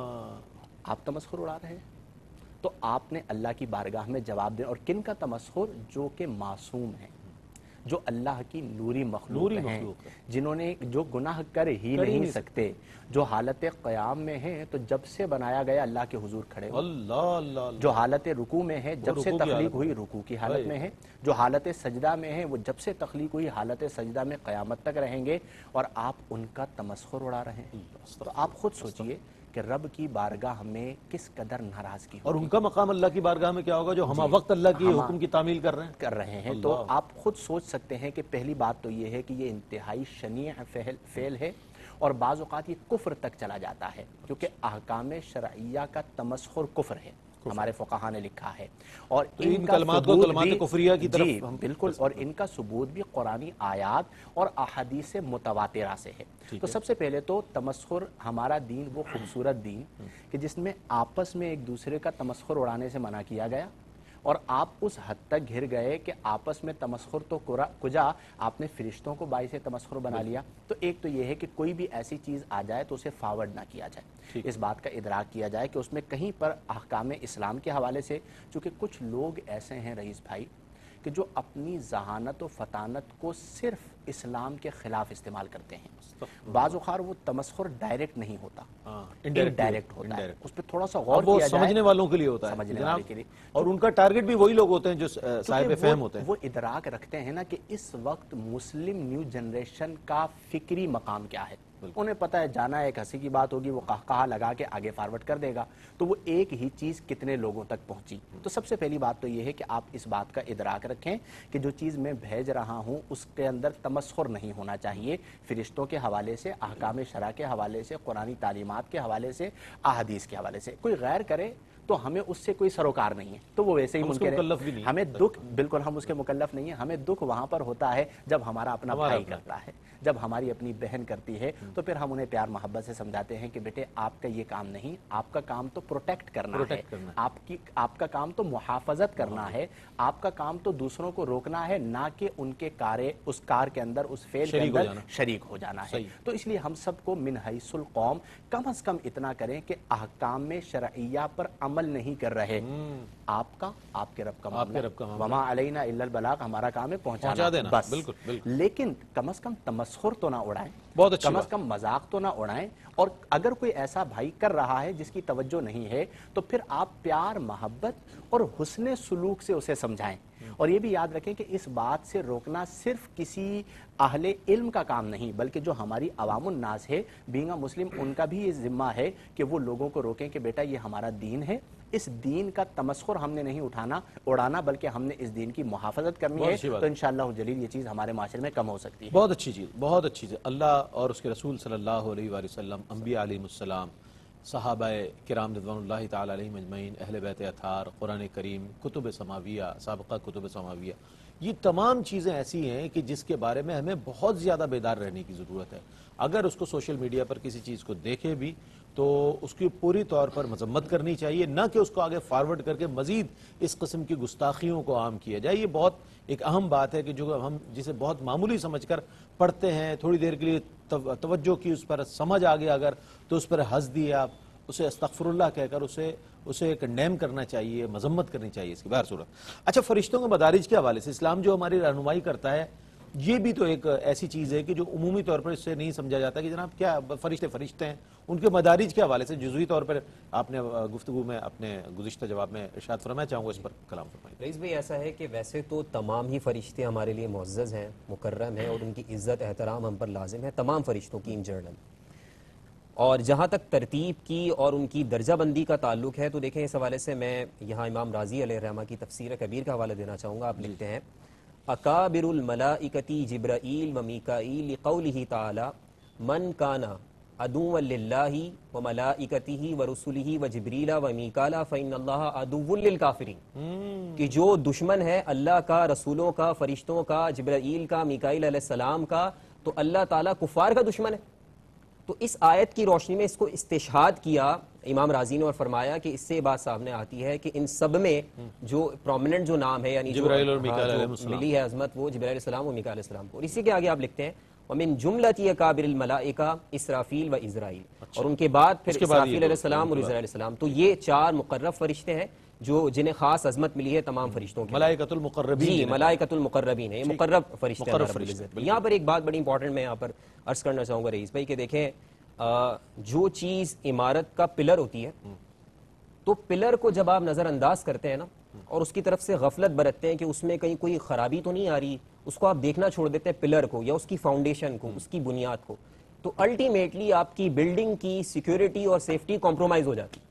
آپ تمسخر اڑا رہے ہیں. تو آپ نے اللہ کی بارگاہ میں جواب دیں. اور کن کا تمسخر؟ جو کہ معصوم ہیں، جو اللہ کی نوری مخلوق ہیں، جنہوں نے جو گناہ کر ہی نہیں سکتے، جو حالت قیام میں ہیں تو جب سے بنایا گیا اللہ کے حضور کھڑے ہوئے، جو حالت رکوع میں ہے جب سے تخلیق ہوئی رکوع کی حالت میں ہے، جو حالت سجدہ میں ہے وہ جب سے تخلیق ہوئی حالت سجدہ میں قیامت تک رہیں گے، اور آپ ان کا تمسخر اڑا رہے ہیں. تو آپ خود سوچئے کہ رب کی بارگاہ میں کس قدر ناراضگی ہوگی، اور ان کا مقام اللہ کی بارگاہ میں کیا ہوگا جو ہم وقت اللہ کی حکم کی تعمیل کر رہے ہیں کر رہے ہیں. تو آپ خود سوچ سکتے ہیں کہ پہلی بات تو یہ ہے کہ یہ انتہائی شنیع فعل ہے، اور بعض اوقات یہ کفر تک چلا جاتا ہے، کیونکہ احکام شرعیہ کا تمسخر کفر ہے، ہمارے فقہاء نے لکھا ہے. اور ان کلمات کو کلمات کفریہ کی طرف جی بالکل، اور ان کا ثبوت بھی قرآنی آیات اور احادیث متواترہ سے ہے. تو سب سے پہلے تو تمسخر، ہمارا دین وہ خوبصورت دین کہ جس میں آپس میں ایک دوسرے کا تمسخر اڑانے سے منع کیا گیا، اور آپ اس حد تک گھر گئے کہ آپس میں تمسخر تو کجا آپ نے فرشتوں کو باعث تمسخر بنا لیا. تو ایک تو یہ ہے کہ کوئی بھی ایسی چیز آ جائے تو اسے فارورڈ نہ کیا جائے، اس بات کا ادراک کیا جائے کہ اس میں کہیں پر احکام اسلام کے حوالے سے، چونکہ کچھ لوگ ایسے ہیں رئیس بھائی کہ جو اپنی ذہانت و فطانت کو صرف اسلام کے خلاف استعمال کرتے ہیں. بعض اوقات وہ تمسخر ڈائریکٹ نہیں ہوتا، انڈائریکٹ ہوتا ہے، اس پہ تھوڑا سا غور کیا جائے، سمجھنے والوں کے لیے ہوتا ہے سمجھنے والے کے لیے، اور ان کا ٹارگٹ بھی وہی لوگ ہوتے ہیں جو صاحب فہم ہوتے ہیں. وہ ادراک رکھتے ہیں نا کہ اس وقت مسلم نیو جنریشن کا فکری مقام کیا ہے. انہیں پتہ ہے جانا ہے، ایک ہنسی کی بات ہوگی، وہ قہقہہ لگا کے آگے فارورڈ کر دے گا، تو وہ ایک ہی چیز کتنے لوگوں تک پہنچی. تو سب سے پہلی بات تو یہ ہے کہ آپ اس بات کا ادراک رکھیں کہ جو چیز میں بھیج رہا ہوں اس کے اندر تمسخر نہیں ہونا چاہیے، فرشتوں کے حوالے سے، احکام شرع کے حوالے سے، قرآنی تعلیمات کے حوالے سے، احادیث کے حوالے سے. کوئی غیر کرے تو ہمیں اس سے کوئی سروکار نہیں ہے، تو وہ ویسے ہی منکر ہے. ہمیں دکھ، بالکل ہم اس کے مکلف نہیں ہیں. ہمیں دکھ وہاں پر ہوتا ہے جب ہمارا اپنا بھائی کرتا ہے، جب ہماری اپنی بہن کرتی ہے، تو پھر ہم انہیں پیار محبت سے سمجھاتے ہیں کہ بیٹے آپ کا یہ کام نہیں، آپ کا کام تو پروٹیکٹ کرنا ہے، آپ کی آپ کا کام تو محافظت کرنا ہے، آپ کا کام تو دوسروں کو روکنا ہے، نہ کہ ان کے کارے اس کار کے اندر، اس فعل کے اندر شریک ہو جانا ہے. تو اس لیے ہم سب کو من حیث القوم کم از کم اتنا کریں کہ احکام شرعیہ پر عمل نہیں کر رہے. آپ کا، آپ کے رب کا معاملہ، وما علینا الا البلاغ، ہمارا کام ہے پہنچانا بس. لیکن کم از کم تمسخر تو نہ اڑائیں، کم از کم مذاق تو نہ اڑائیں. اور اگر کوئی ایسا بھائی کر رہا ہے جس کی توجہ نہیں ہے تو پھر آپ پیار محبت اور حسن سلوک سے اسے سمجھائیں. اور یہ بھی یاد رکھیں کہ اس بات سے روکنا صرف کسی اہل علم کا کام نہیں بلکہ جو ہماری عوام الناس ہے بینگ اے مسلم ان کا بھی یہ ذمہ ہے کہ وہ لوگوں کو روکیں کہ بیٹا یہ ہمارا دین ہے, اس دین کا تمسخر ہم نے نہیں اٹھانا اڑانا بلکہ ہم نے اس دین کی محافظت کرنی ہے, تو انشاءاللہ جلیل یہ چیز ہمارے معاشرے میں کم ہو سکتی ہے. بہت اچھی چیز, بہت اچھی چیز. اللہ اور اس کے رسول صلی اللہ علیہ وآلہ وسلم, انبیاء علیہ السلام, صحابہ کرام رضوان اللہ تعالی علیہم اجمعین, اہل بیت اطہار, قرآن کریم, کتب سماویہ, سابقہ کتب سماویہ, یہ تمام چیزیں ایسی ہیں کہ جس کے بارے میں ہمیں بہت زیادہ بیدار رہنے کی ضرورت ہے. اگر اس کو سوشل میڈیا پر کسی چیز کو دیکھے بھی تو اس کی پوری طور پر مذمت کرنی چاہیے, نہ کہ اس کو آگے فارورڈ کر کے مزید اس قسم کی گستاخیوں کو عام کیا جائے. یہ بہت ایک اہم بات ہے کہ جو ہم جسے بہت معمولی سمجھ کر پڑھتے ہیں, تھوڑی دیر کے لیے توجہ کی, اس پر سمجھ آ گیا اگر تو اس پر ہنس دیا, اسے استغفر اللہ کہہ کر اسے اسے کنڈیم کرنا چاہیے, مذمت کرنی چاہیے اس کی بہر صورت. اچھا, فرشتوں کے مدارج کے حوالے سے اسلام جو ہماری رہنمائی کرتا ہے, یہ بھی تو ایک ایسی چیز ہے کہ جو عمومی طور پر اس سے نہیں سمجھا جاتا کہ جناب کیا فرشتے فرشتے ہیں, ان کے مدارج کے حوالے سے جزوی طور پر آپ نے گفتگو میں اپنے گزشتہ جواب میں ارشاد فرمایا, چاہوں گا اس پر کلام فرمائیں. رئیس بھائی ایسا ہے کہ ویسے تو تمام ہی فرشتے ہمارے لیے معزز ہیں, مکرم ہیں, اور ان کی عزت احترام ہم پر لازم ہے, تمام فرشتوں کی ان جنرل. اور جہاں تک ترتیب کی اور ان کی درجہ بندی کا تعلق ہے تو دیکھیں اس حوالے سے میں یہاں امام رازی علیہ الرحمہ کی تفسیر کبیر کا حوالہ دینا چاہوں گا. آپ لکھتے ہیں اکابر الملائکتی جبرائیل و میکائیل لقولہ تعالی من کانا عدوا للہ و ملائکتہ و رسلہ و جبریل و میکالا فإن اللہ عدو للکافرین, کہ جو دشمن ہے اللہ کا, رسولوں کا, فرشتوں کا, جبرائیل کا, میکائیل علیہ السلام کا, تو اللہ تعالیٰ کفار کا دشمن ہے. تو اس آیت کی روشنی میں اس کو استشہاد کیا امام رازی نے اور فرمایا کہ اس سے بات سامنے آتی ہے کہ ان سب میں جو پرومیننٹ جو نام ہے یعنی جبرائیل اور میکائیل علیہ السلام ملی ہے عظمت وہ جبرائیل علیہ السلام اور میکائیل علیہ السلام کو. اور اسی کے آگے آپ لکھتے ہیں ومن جملۃ اکابر الملائکہ اسرافیل و عزرائیل, اور ان کے بعد پھر اسرافیل علیہ السلام اور عزرائیل علیہ السلام. تو یہ چار مقرب فرشتے ہیں جو جنہیں خاص عظمت ملی ہے تمام فرشتوں کی. ملائکۃ المقربین, جی ملائکۃ المقربین ہیں, یہ مقرب فرشتے ہیں رب العزت. یہاں پر ایک بات بڑی امپورٹنٹ میں یہاں پر عرض کرنا چاہوں گا رئیس بھائی کہ دیکھیں جو چیز عمارت کا پلر ہوتی ہے تو پلر کو جب آپ نظر انداز کرتے ہیں نا اور اس کی طرف سے غفلت برتتے ہیں کہ اس میں کہیں کوئی خرابی تو نہیں آ رہی, اس کو آپ دیکھنا چھوڑ دیتے ہیں پلر کو یا اس کی فاؤنڈیشن کو, اس کی بنیاد کو, تو الٹیمیٹلی آپ کی بلڈنگ کی سیکیورٹی اور سیفٹی کمپرومائز ہو جاتی.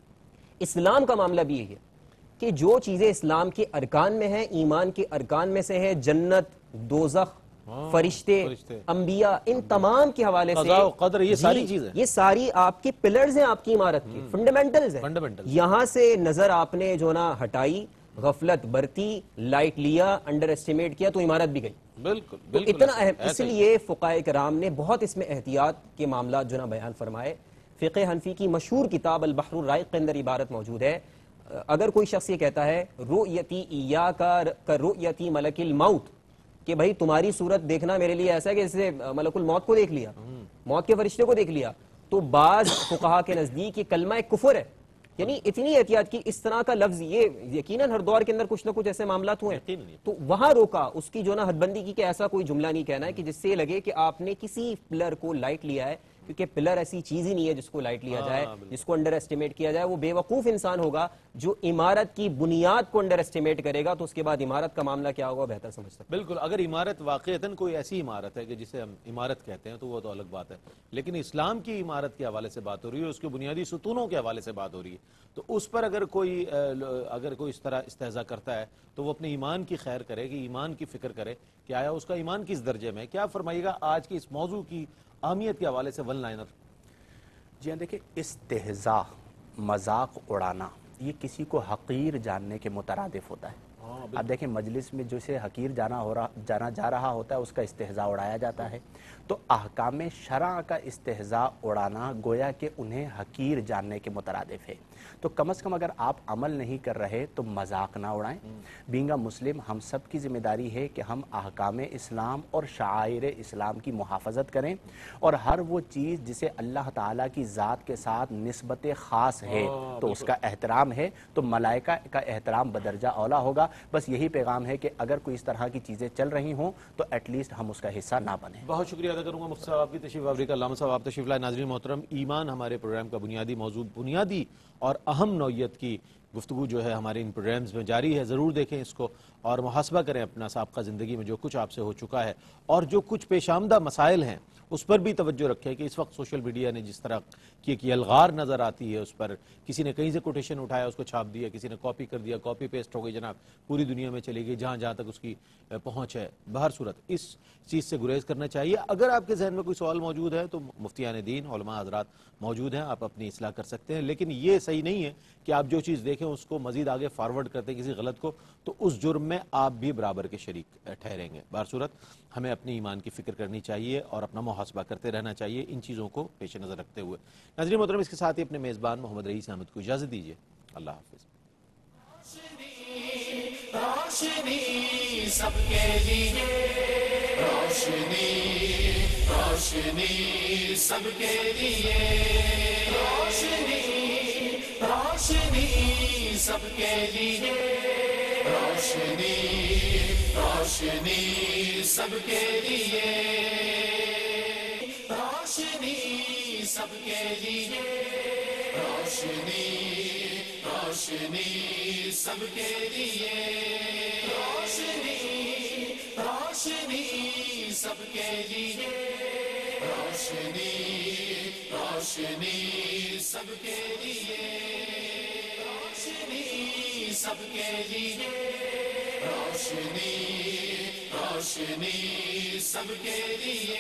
اسلام کا معاملہ بھی یہی ہے کہ جو چیزیں اسلام کے ارکان میں ہیں, ایمان کے ارکان میں سے ہے, جنت, دوزخ, فرشتے, انبیاء, ان تمام کے حوالے سے قضاء و قدر, یہ ساری چیزیں, یہ ساری آپ کے پلرز ہیں, آپ کی عمارت کے فنڈامنٹلز ہیں. یہاں سے نظر آپ نے جو نا ہٹائی, غفلت برتی, لائٹ لیا, انڈر اسٹیمیٹ کیا, تو عمارت بھی گئی. بالکل بالکل اتنا اہم, اس لیے فقہاء کرام نے بہت اس میں احتیاط کے معاملات جو نا بیان فرمائے. فقہ حنفی کی مشہور کتاب البحر الرائق کے اندر عبارت موجود ہے, اگر کوئی شخص یہ کہتا ہے رؤیتی ایاکا کرؤیتی ملک الموت, کہ بھائی تمہاری صورت دیکھنا میرے لیے ایسا ہے کہ جیسے ملک الموت کو دیکھ لیا, موت کے فرشتے کو دیکھ لیا, تو بعض فقہا کے نزدیک یہ کلمہ کفر ہے. یعنی اتنی احتیاط کی, اس طرح کا لفظ یہ یقیناً ہر دور کے اندر کچھ نہ کچھ ایسے معاملات ہوئے ہیں, تو وہاں روکا, اس کی جو نا حد بندی کی کہ ایسا کوئی جملہ نہیں کہنا ہے کہ جس سے یہ لگے کہ آپ نے کسی پلر کو لائٹ لیا ہے, کیونکہ پلر ایسی چیز ہی نہیں ہے جس کو لائٹ لیا جائے, جس کو انڈر اسٹیمیٹ کیا جائے. وہ بے وقوف انسان ہوگا جو عمارت کی بنیاد کو انڈر اسٹیمیٹ کرے گا, تو اس کے بعد عمارت کا معاملہ کیا ہوگا بہتر سمجھ سکتے ہیں. بالکل, اگر عمارت واقعتاً کوئی ایسی عمارت ہے کہ جسے ہم عمارت کہتے ہیں تو وہ تو الگ بات ہے, لیکن اسلام کی عمارت کے حوالے سے بات ہو رہی ہے, اس کے بنیادی ستونوں کے حوالے سے بات ہو رہی ہے, تو اس پر اگر کوئی اگر کوئی اس طرح استہزاء کرتا ہے تو وہ اپنے ایمان کی خیر کرے, کہ ایمان کی فکر کرے کہ آیا اس کا ایمان کس درجے میں. کیا فرمائیے گا آج کی اس موضوع کی اہمیت کے حوالے سے ون لائنر؟ جی ہاں, دیکھیں استہزاء, مذاق اڑانا, یہ کسی کو حقیر جاننے کے مترادف ہوتا ہے. اب دیکھیں مجلس میں جسے حقیر جانا ہو رہا جانا جا رہا ہوتا ہے اس کا استہزاء اڑایا جاتا ہے, تو احکام شرع کا استہزاء اڑانا گویا کہ انہیں حقیر جاننے کے مترادف ہے. تو کم از کم اگر آپ عمل نہیں کر رہے تو مذاق نہ اڑائیں. بینگ اے مسلم ہم سب کی ذمہ داری ہے کہ ہم احکام اسلام اور شعائر اسلام کی محافظت کریں, اور ہر وہ چیز جسے اللہ تعالیٰ کی ذات کے ساتھ نسبت خاص ہے تو اس کا احترام ہے, تو ملائکہ کا احترام بدرجہ اولا ہوگا. بس یہی پیغام ہے کہ اگر کوئی اس طرح کی چیزیں چل رہی ہوں تو ایٹ لیسٹ ہم اس کا حصہ نہ بنیں. بہت شکریہ ادا کروں گا مفتی صاحب آپ کی تشریف آوری کا. علامہ صاحب آپ تشریف لائے. ناظرین محترم, ایمان ہمارے پروگرام کا بنیادی موضوع, بنیادی اور اہم نوعیت کی گفتگو جو ہے ہمارے ان پروگرامز میں جاری ہے, ضرور دیکھیں اس کو. اور محاسبہ کریں اپنا سابقہ زندگی میں جو کچھ آپ سے ہو چکا ہے اور جو کچھ پیش آمدہ مسائل ہیں اس پر بھی توجہ رکھیں کہ اس وقت سوشل میڈیا نے جس طرح کی ایک یلغار نظر آتی ہے، اس پر کسی نے کہیں سے کوٹیشن اٹھایا اس کو چھاپ دیا، کسی نے کاپی کر دیا، کاپی پیسٹ ہو گئی جناب، پوری دنیا میں چلی گئی جہاں جہاں تک اس کی پہنچ ہے۔ بہر صورت اس چیز سے گریز کرنا چاہیے۔ اگر آپ کے ذہن میں کوئی سوال موجود ہے تو مفتیان دین علماء حضرات موجود ہیں، آپ اپنی اصلاح کر سکتے ہیں، لیکن یہ صحیح نہیں ہے کہ آپ جو چیز دیکھیں اس کو مزید آگے فارورڈ کرتے ہیں کسی غلط کو، تو اس جرم میں آپ بھی برابر کے شریک ٹھہریں گے۔ بہر صورت ہمیں اپنی ایمان کی فکر کرنی چاہیے اور اپنا محاسبہ کرتے رہنا چاہیے ان چیزوں کو پیش نظر رکھتے ہوئے۔ ناظرین محترم، اس کے ساتھ ہی اپنے میزبان محمد رئیس احمد کو اجازت دیجیے۔ اللہ حافظ۔ روشنی سب کے لیے، روشنی روشنی سب کے لیے، روشنی روشنی سب کے لیے، روشنی روشنی سب کے لیے، روشنی سب کے لیے، روشنی روشنی سب کے لیے، روشنی روشنی سب کے لیے، روشنی روشنی سب کے لیے، روشنی سب کے لیے، روشنی روشنی سب کے لیے۔